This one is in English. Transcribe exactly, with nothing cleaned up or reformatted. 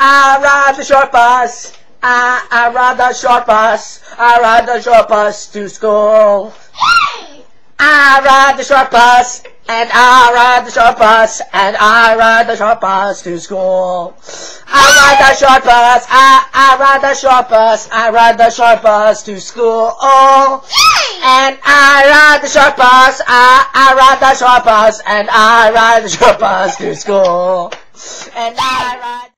I ride the short bus. I, I ride the short bus. I ride the short bus to school. I ride the short bus, and I ride the short bus, and I ride the short bus to school. I ride the short bus, I, I ride the short bus, I ride the short bus to school. Oh, and I ride the short bus, I, I ride the short bus, and I ride the short bus to school. And I ride